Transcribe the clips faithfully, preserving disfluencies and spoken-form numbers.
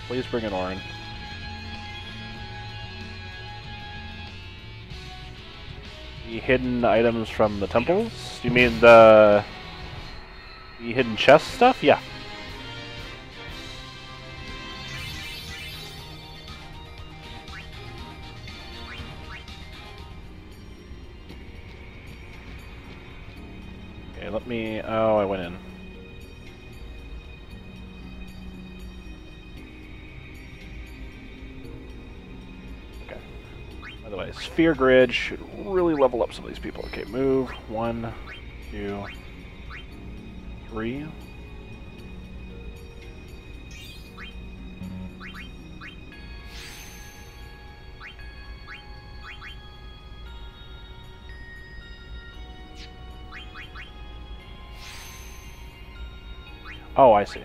Please bring in Orin. The hidden items from the temples? You mean the... the hidden chest stuff? Yeah. Okay, let me... oh, I went in. Okay. By the way, sphere grid should really level up some of these people. Okay, move. One, two, three. Oh, I see.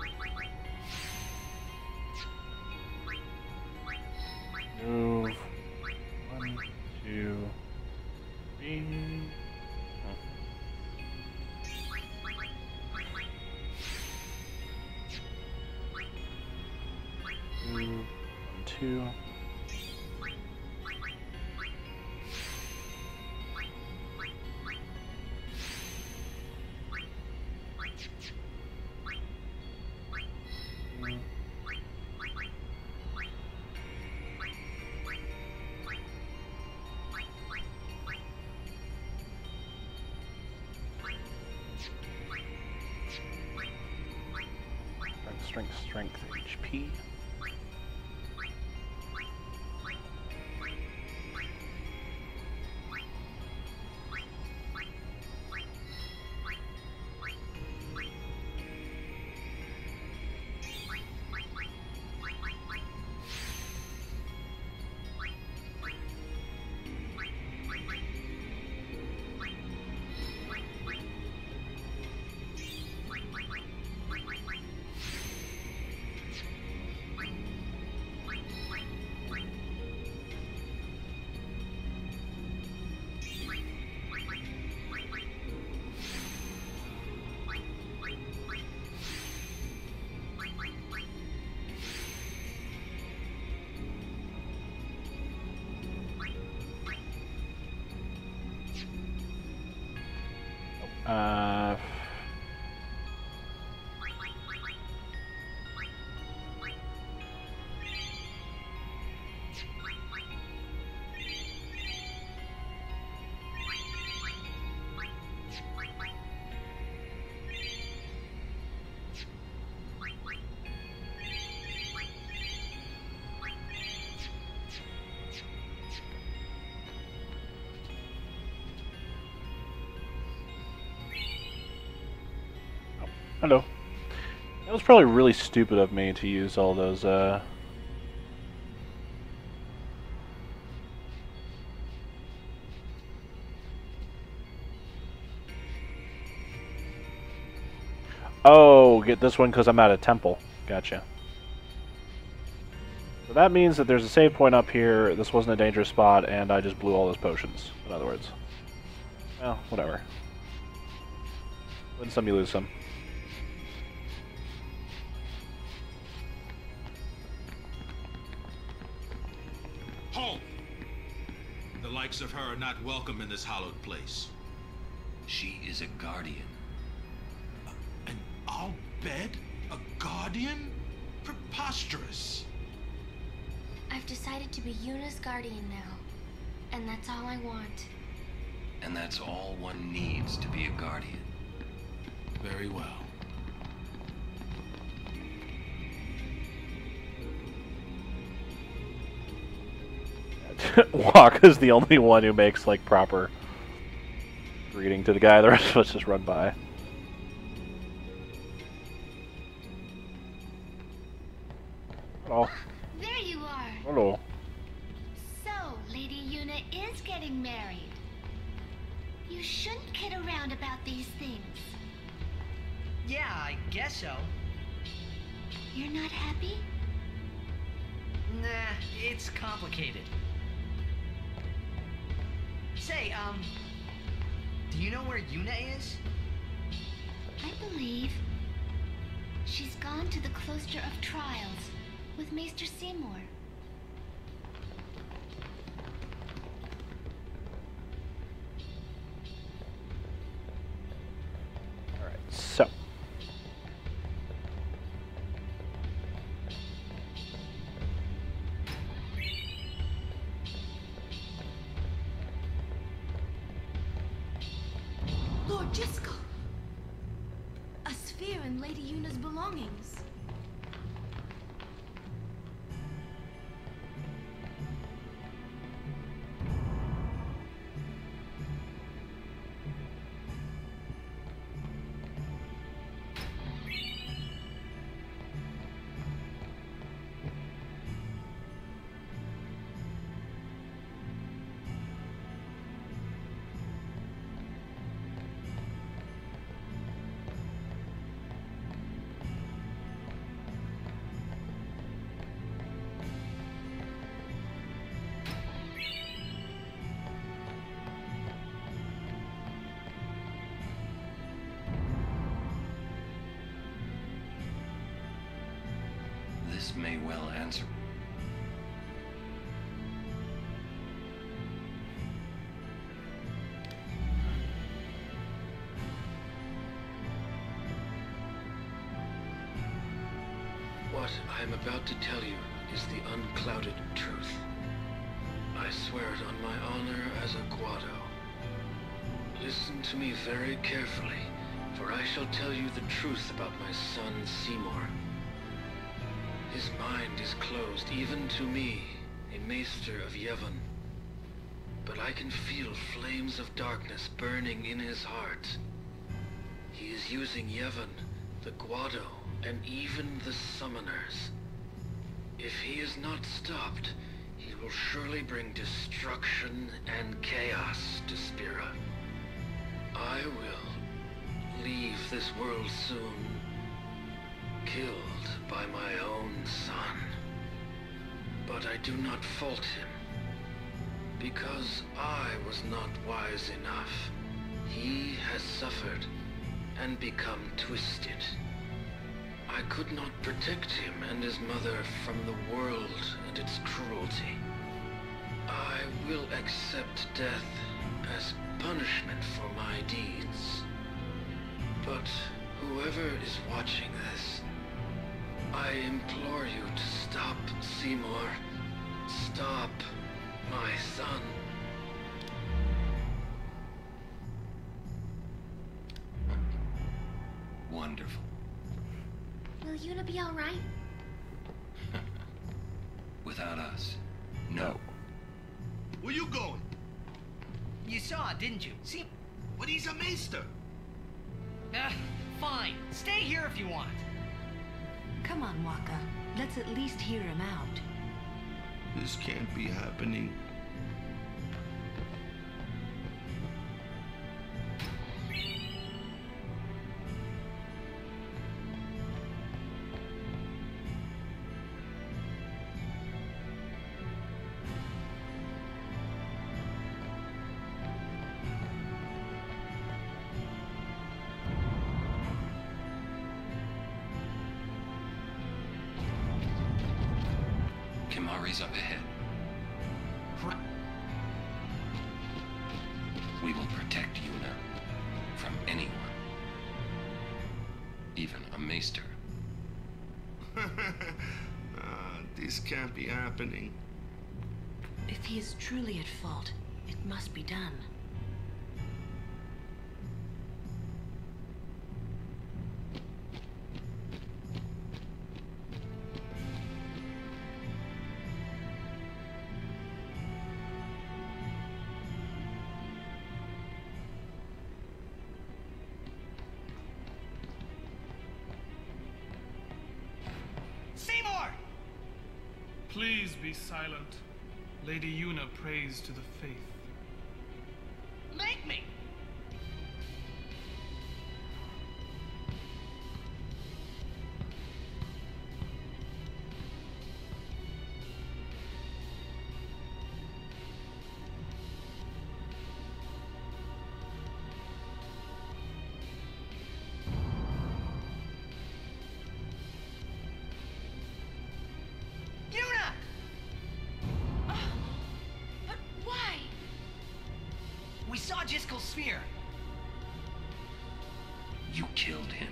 Move. One, two, three. Hmm. Move. One, two. Strength, strength, H P. Uh... Hello. That was probably really stupid of me to use all those, uh... oh, get this one because I'm at a temple. Gotcha. So that means that there's a save point up here, this wasn't a dangerous spot, and I just blew all those potions, in other words. Well, whatever. Win some, you lose some. Halt! The likes of her are not welcome in this hallowed place. She is a guardian. An Al Bhed? A guardian? Preposterous. I've decided to be Yuna's guardian now. And that's all I want. And that's all one needs to be a guardian. Very well. Wakka's the only one who makes, like, proper greeting to the guy. The rest of us just run by. Hello. There you are. Hello. So, Lady Yuna is getting married. You shouldn't kid around about these things. Yeah, I guess so. You're not happy? Nah, it's complicated. Say, um, do you know where Yuna is? I believe she's gone to the Cloister of Trials. with Maester Seymour. Alright, so. Lord Jiskel! A sphere in Lady Yuna's belongings. This may well answer. What I am about to tell you is the unclouded truth. I swear it on my honor as a Guado. Listen to me very carefully, for I shall tell you the truth about my son Seymour. His mind is closed even to me, a maester of Yevon. But I can feel flames of darkness burning in his heart. He is using Yevon, the Guado, and even the summoners. If he is not stopped, he will surely bring destruction and chaos to Spira. I will leave this world soon, killed by my own son. But I do not fault him, because I was not wise enough. He has suffered and become twisted. I could not protect him and his mother from the world and its cruelty. I will accept death as punishment for my deeds. But whoever is watching this, I implore you to stop Seymour. Stop my son. Wonderful. Will Yuna be alright? Without us, no. Where you going? You saw it, didn't you? See? But he's a maester. Uh, fine. Stay here if you want. Come on, Wakka. Let's at least hear him out. This can't be happening. Kimahri's up ahead. We will protect Yuna from anyone. Even a maester. uh, this can't be happening. If he is truly at fault, it must be done. Seymour! Please be silent. Lady Yuna prays to the faith. Make me! Jiskel's sphere? You killed him.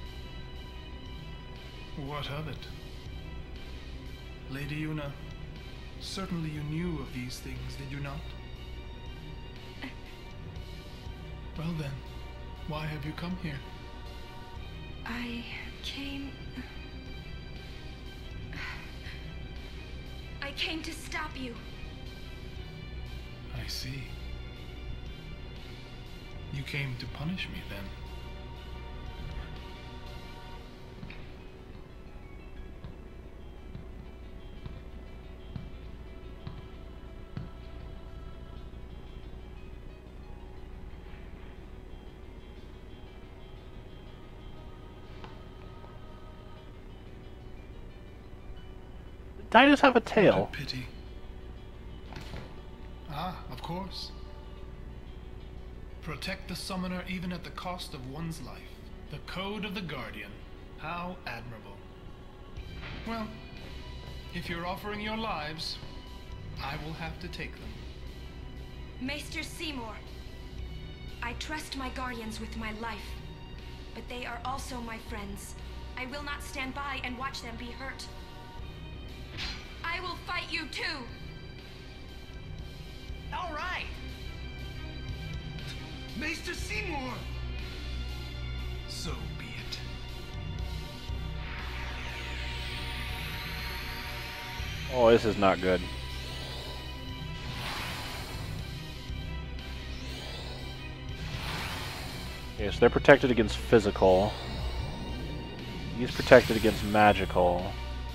What of it? Lady Yuna, certainly you knew of these things, did you not? Well then, why have you come here? I came... I came to stop you. I see. You came to punish me then. Did have a What tail? a pity. Ah, of course. Protect the summoner even at the cost of one's life. The code of the Guardian. How admirable. Well, if you're offering your lives, I will have to take them. Maester Seymour, I trust my guardians with my life, but they are also my friends. I will not stand by and watch them be hurt. I will fight you too! All right! Maester Seymour! So be it. Oh, this is not good. Okay, so they're protected against physical. He's protected against magical.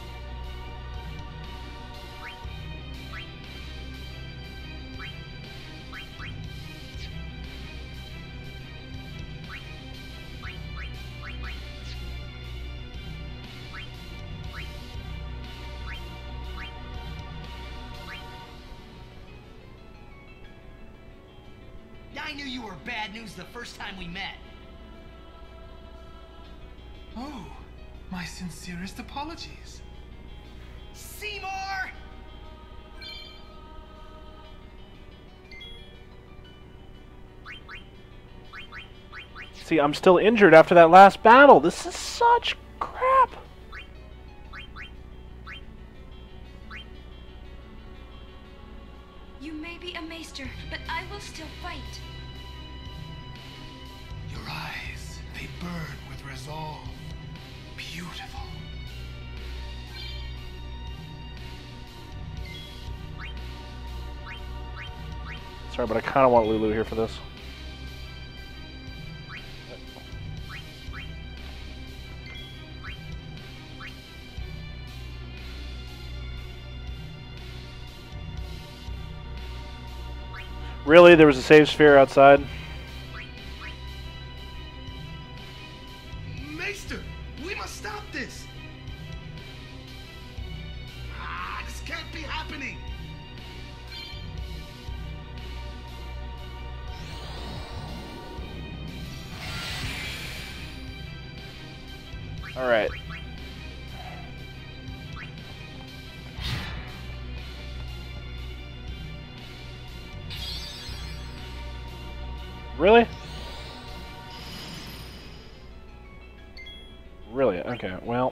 I knew you were bad news the first time we met. Oh, my sincerest apologies. Seymour! See, I'm still injured after that last battle. This is such crap. You may be a maester, but I will still fight. Your eyes, they burn with resolve. Beautiful. Sorry, but I kind of want Lulu here for this. Really? There was a save sphere outside? Maester, we must stop this! Ah, this can't be happening! Alright. Really? Really? Okay, well.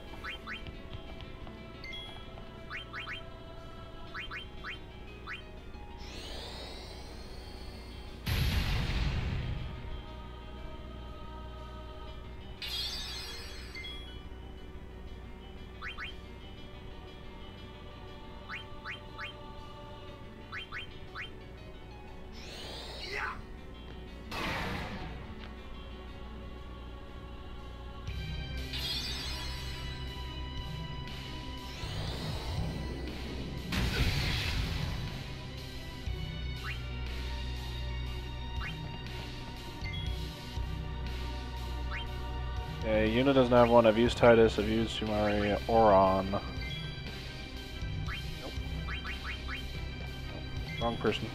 Okay, Yuna doesn't have one. I've used Titus, I've used Sumari, Oron. Nope. Wrong person.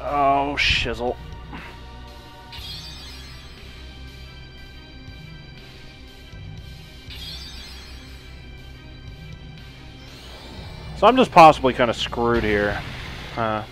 Oh, shizzle. So I'm just possibly kind of screwed here. Huh.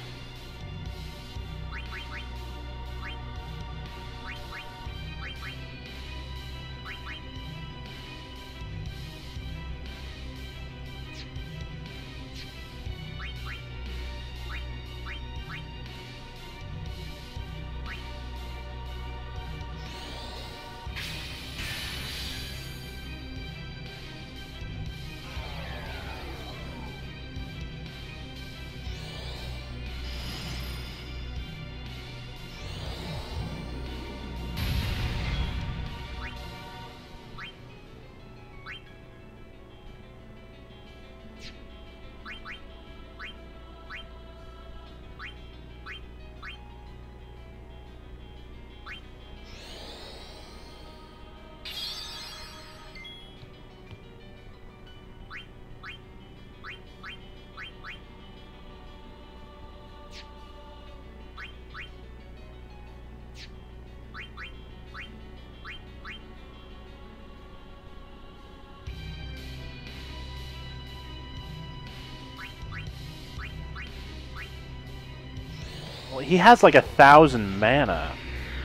Well, he has like a thousand mana.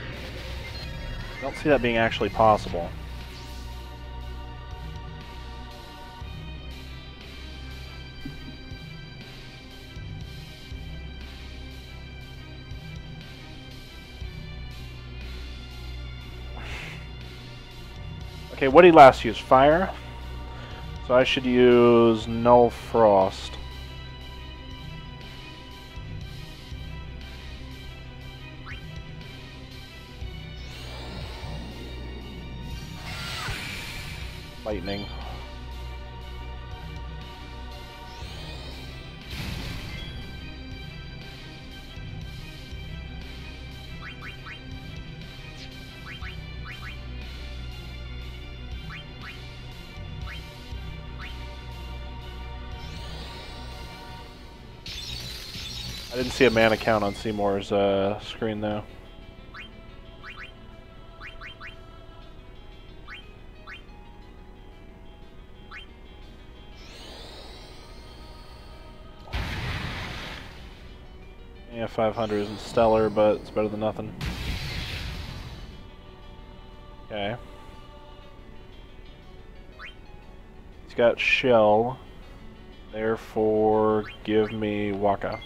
I don't see that being actually possible. Okay, what did he last use? Fire? So I should use Null Frost. Lightning. I didn't see a mana count on Seymour's uh, screen though. Yeah, five hundred isn't stellar, but it's better than nothing. Okay. He's got Shell, therefore give me Waka.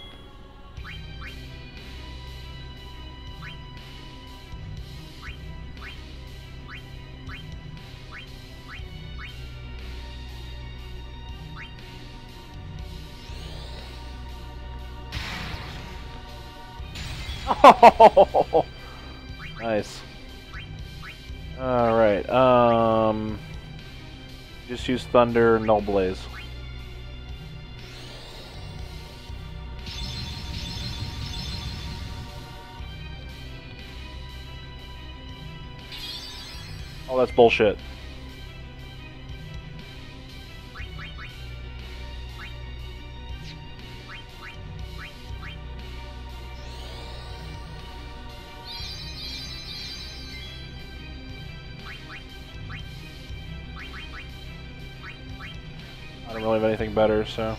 Oh, nice. All right. Um, just use Thunder, Null Blaze. Oh, that's bullshit. I don't really have anything better, so.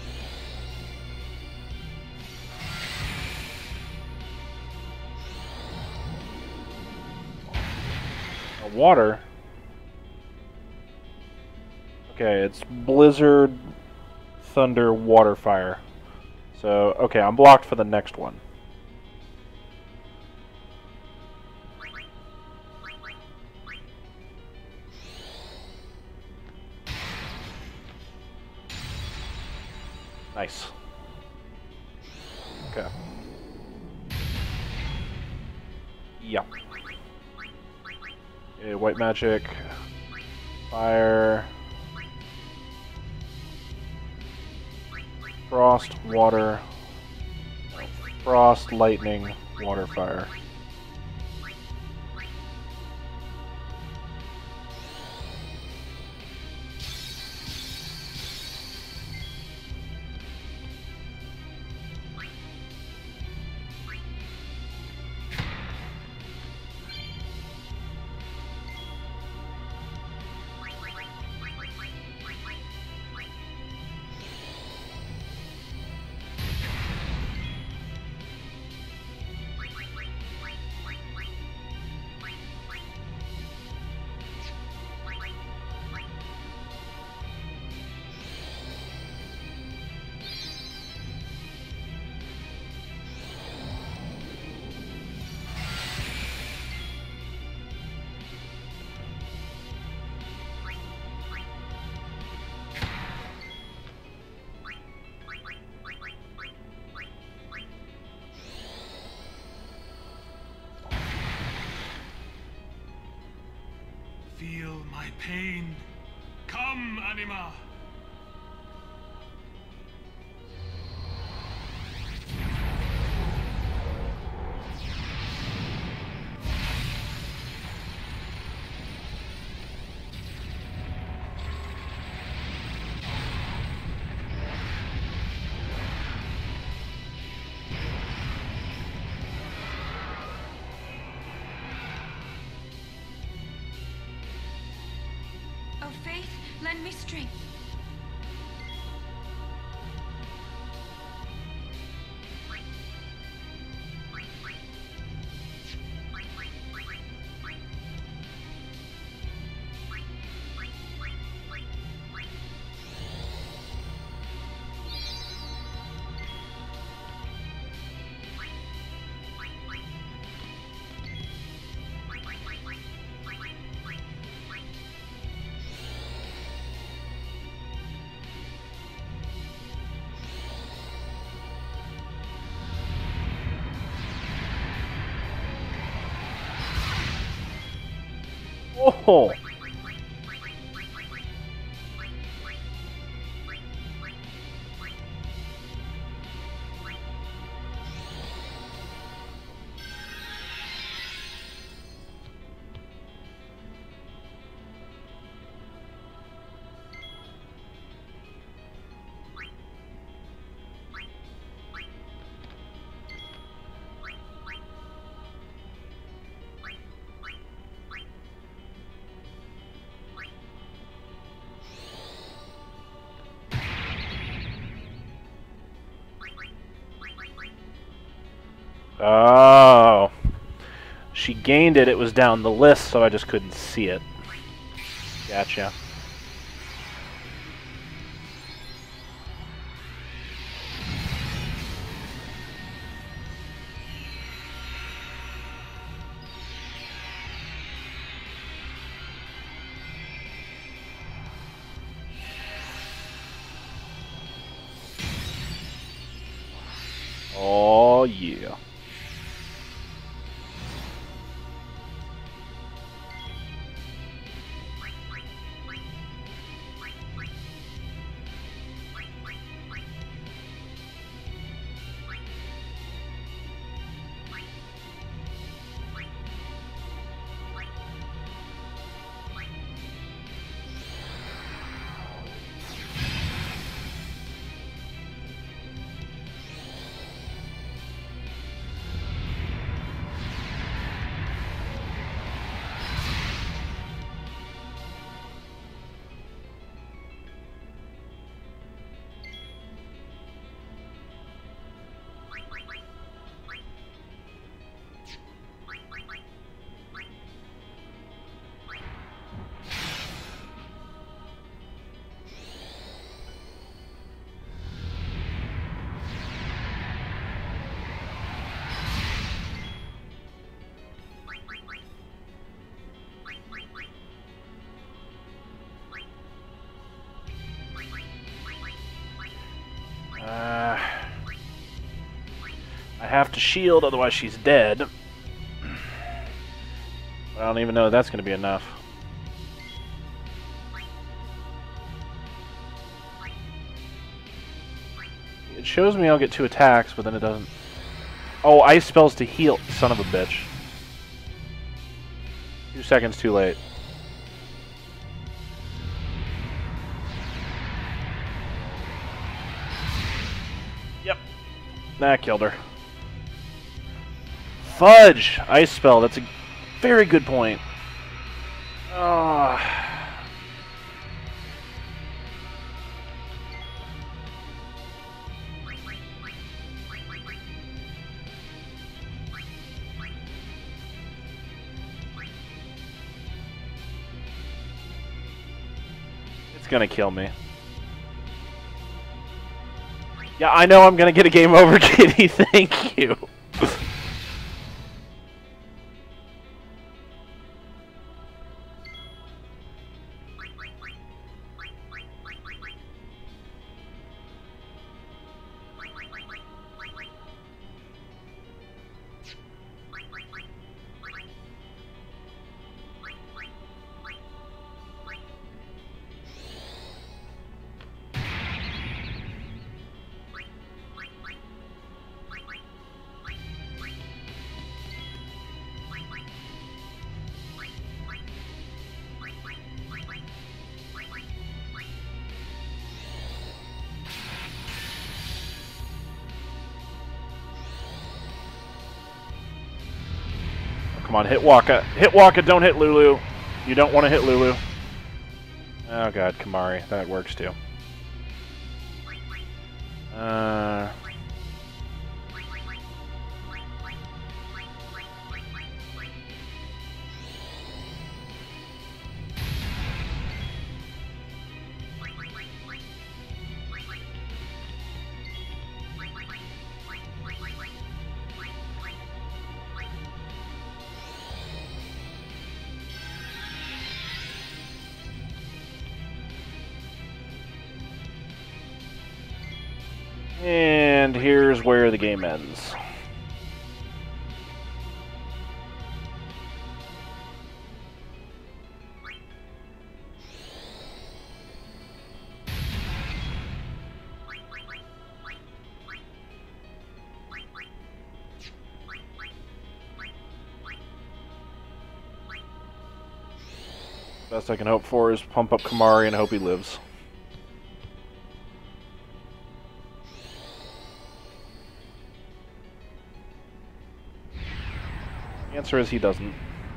A water? Okay, it's Blizzard, Thunder, Water, Fire. So, okay, I'm blocked for the next one. Nice. Okay. Yep. Okay, white magic. Fire. Frost, water. Frost, lightning, water, fire. feel my pain. Come, Anima! Oh, Faith, lend me strength. Oh! Oh. She gained it, it was down the list, so I just couldn't see it. Gotcha. Oh, yeah. Uh, I have to shield, otherwise she's dead. I don't even know if that's going to be enough. It shows me I'll get two attacks, but then it doesn't. Oh, ice spells to heal. Son of a bitch. Two seconds too late. Yep. That killed her. Fudge! Ice spell. That's a very good point. Oh. It's gonna kill me. Yeah, I know I'm gonna get a game over, Kitty. Thank you. Come on, hit Waka. Hit Waka, don't hit Lulu. You don't want to hit Lulu. Oh god, Kimahri. That works too. Uh... And here's where the game ends. Best I can hope for is pump up Kimahri and hope he lives. The answer is he doesn't.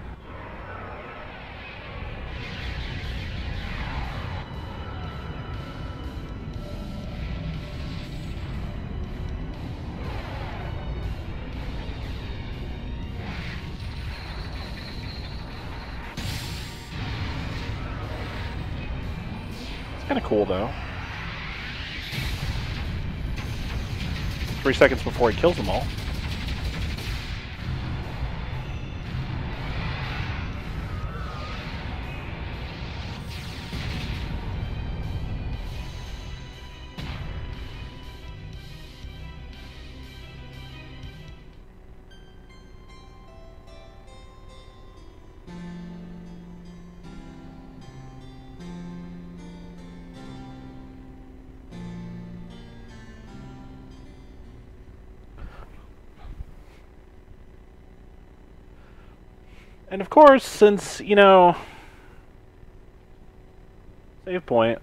It's kind of cool, though. Three seconds before he kills them all. And of course, since, you know, save point,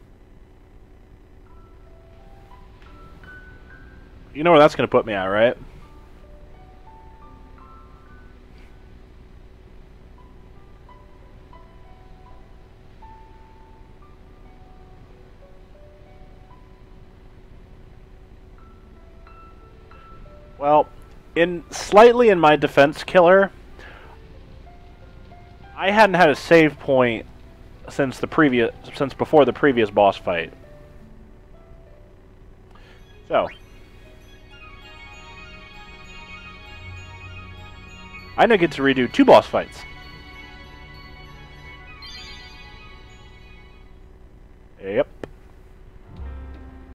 you know where that's going to put me at, right? Well, in slightly in my defense, Killer, I hadn't had a save point since the previous, since before the previous boss fight. So, I now get to redo two boss fights.